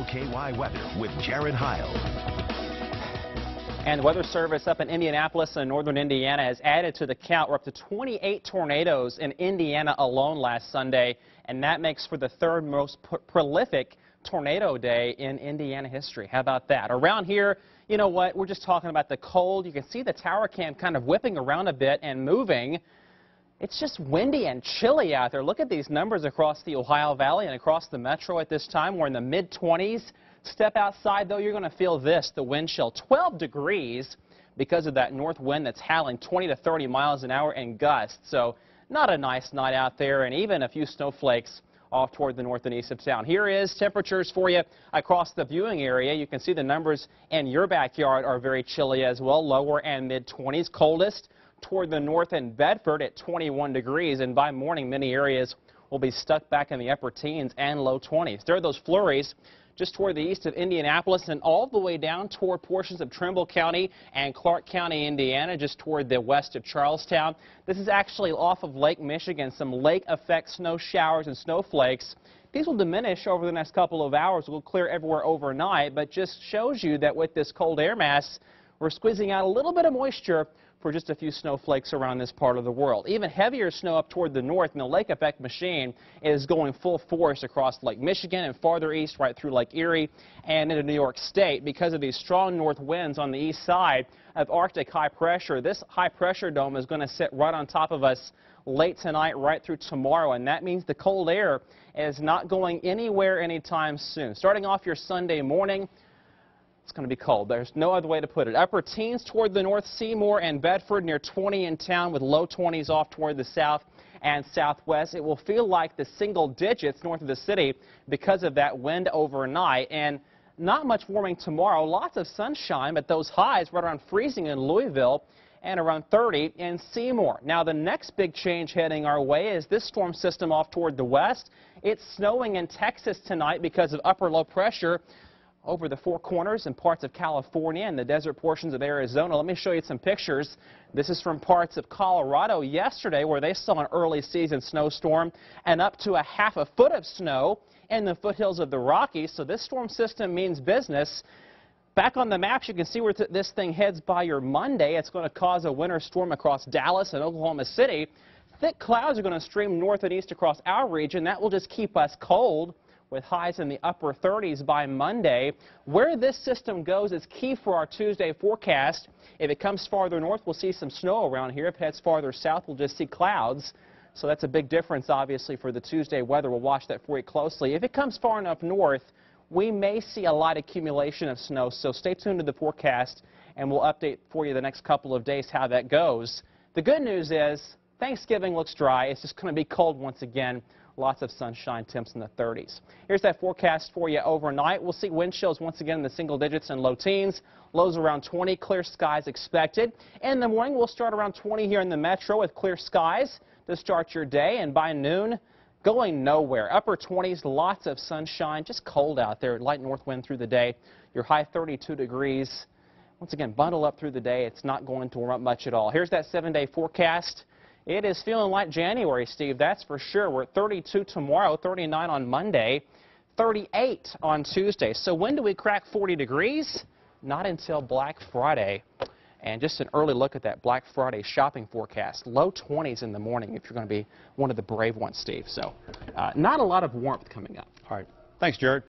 WLKY weather with Jared Heil. And the Weather Service up in Indianapolis and northern Indiana has added to the count. We're up to 28 tornadoes in Indiana alone last Sunday, and that makes for the third most prolific tornado day in Indiana history. How about that? Around here, you know what, we're just talking about the cold. You can see the tower cam kind of whipping around a bit and moving. It's just windy and chilly out there. Look at these numbers across the Ohio Valley and across the metro at this time. We're in the mid-20s. Step outside, though, you're going to feel this, the wind chill. 12 degrees because of that north wind that's howling 20 to 30 miles an hour and gusts. So not a nice night out there, and even a few snowflakes off toward the north and east of town. Here is temperatures for you across the viewing area. You can see the numbers in your backyard are very chilly as well, lower and mid-20s. Coldest toward the north in Bedford at 21 degrees, and by morning many areas will be stuck back in the upper teens and low 20s. There are those flurries just toward the east of Indianapolis and all the way down toward portions of Trimble County and Clark County, Indiana, just toward the west of Charlestown. This is actually off of Lake Michigan, some lake effect snow showers and snowflakes. These will diminish over the next couple of hours. We'll clear everywhere overnight, but just shows you that with this cold air mass, we're squeezing out a little bit of moisture for just a few snowflakes around this part of the world. Even heavier snow up toward the north, and the lake effect machine is going full force across Lake Michigan and farther east right through Lake Erie and into New York State because of these strong north winds on the east side of Arctic high pressure. This high pressure dome is going to sit right on top of us late tonight right through tomorrow, and that means the cold air is not going anywhere anytime soon. Starting off your Sunday morning, it's going to be cold. There's no other way to put it. Upper teens toward the north, Seymour and Bedford, near 20 in town, with low 20s off toward the south and southwest. It will feel like the single digits north of the city because of that wind overnight. And not much warming tomorrow. Lots of sunshine, but those highs right around freezing in Louisville and around 30 in Seymour. Now, the next big change heading our way is this storm system off toward the west. It's snowing in Texas tonight because of upper low pressure over the Four Corners and parts of California and the desert portions of Arizona. Let me show you some pictures. This is from parts of Colorado yesterday where they saw an early season snowstorm and up to a half a foot of snow in the foothills of the Rockies. So this storm system means business. Back on the maps, you can see where this thing heads by your Monday. It's going to cause a winter storm across Dallas and Oklahoma City. Thick clouds are going to stream north and east across our region. That will just keep us cold, with highs in the upper 30s by Monday. Where this system goes is key for our Tuesday forecast. If it comes farther north, we'll see some snow around here. If it heads farther south, we'll just see clouds. So that's a big difference, obviously, for the Tuesday weather. We'll watch that for you closely. If it comes far enough north, we may see a light accumulation of snow. So stay tuned to the forecast, and we'll update for you the next couple of days how that goes. The good news is Thanksgiving looks dry. It's just going to be cold once again. Lots of sunshine, temps in the 30s. Here's that forecast for you overnight. We'll see wind chills once again in the single digits and low teens. Lows around 20, clear skies expected. In the morning, we'll start around 20 here in the metro with clear skies to start your day. And by noon, going nowhere. Upper 20s, lots of sunshine, just cold out there. Light north wind through the day. Your high 32 degrees. Once again, bundle up through the day. It's not going to warm up much at all. Here's that 7-day forecast. It is feeling like January, Steve, that's for sure. We're at 32 tomorrow, 39 on Monday, 38 on Tuesday. So when do we crack 40 degrees? Not until Black Friday. And just an early look at that Black Friday shopping forecast. Low 20s in the morning if you're going to be one of the brave ones, Steve. So not a lot of warmth coming up. All right. Thanks, Jared.